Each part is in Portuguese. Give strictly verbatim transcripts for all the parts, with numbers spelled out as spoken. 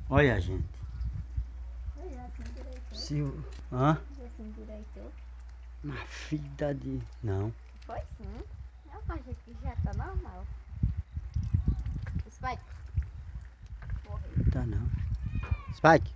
Olha, gente. Já se endireitou. Se o... Hã? Já se endireitou. Na vida de... Não. Foi sim. Eu acho que já tá normal. Spike. Morreu. Tá não. Spike.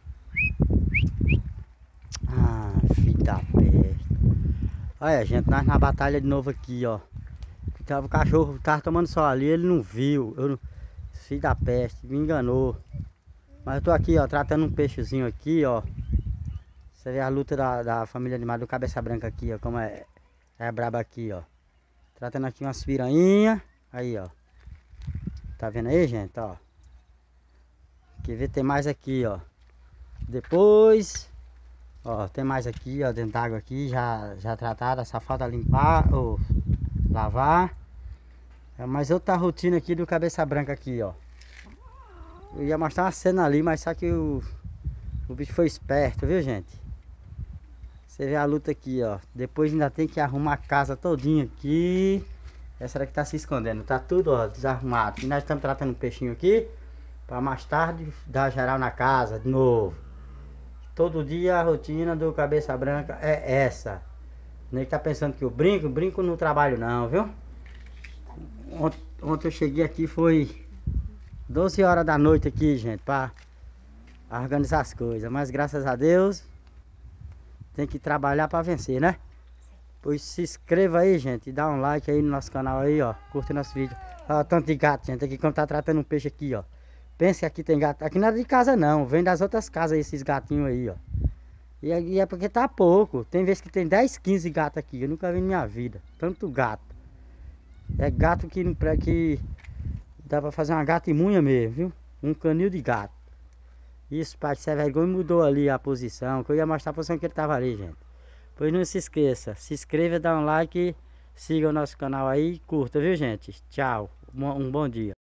Ah, filho da peste. Olha, gente, nós na batalha de novo aqui, ó. Tava o cachorro, tava tomando sol ali, ele não viu. Eu não... Filho da peste, me enganou. Mas eu tô aqui, ó, tratando um peixezinho aqui, ó. Você vê a luta da, da família animal do cabeça branca aqui, ó. Como é, é braba aqui, ó. Tratando aqui umas piranhas. Aí, ó. Tá vendo aí, gente, ó. Quer ver, tem mais aqui, ó. Depois, ó, tem mais aqui, ó, dentro d'água aqui, já, já tratada, só falta limpar ou lavar. É mais outra rotina aqui do cabeça branca aqui, ó. Eu ia mostrar uma cena ali, mas só que o, o bicho foi esperto, viu, gente? Você vê a luta aqui, ó. Depois ainda tem que arrumar a casa todinha aqui. Essa daqui tá se escondendo, tá tudo, ó, desarrumado. E nós estamos tratando um peixinho aqui, para mais tarde dar geral na casa de novo. Todo dia a rotina do cabeça branca é essa. Nem tá pensando que eu brinco, brinco no trabalho não, viu? Ont, ontem eu cheguei aqui, foi doze horas da noite aqui, gente, para organizar as coisas. Mas graças a Deus, tem que trabalhar para vencer, né? Pois se inscreva aí, gente, e dá um like aí no nosso canal aí, ó. Curta nosso vídeo. Olha tanto de gato, gente, aqui como tá tratando um peixe aqui, ó. Pense que aqui tem gato. Aqui não é de casa não, vem das outras casas esses gatinhos aí, ó. E é, e é porque tá pouco. Tem vezes que tem dez, quinze gatos aqui. Eu nunca vi na minha vida. Tanto gato. É gato que, que dá pra fazer uma gata imunha mesmo, viu? Um canil de gato. Isso, pai, você é vergonha, mudou ali a posição. Que eu ia mostrar a posição que ele tava ali, gente. Pois não se esqueça. Se inscreva, dá um like. Siga o nosso canal aí e curta, viu, gente? Tchau. Um bom dia.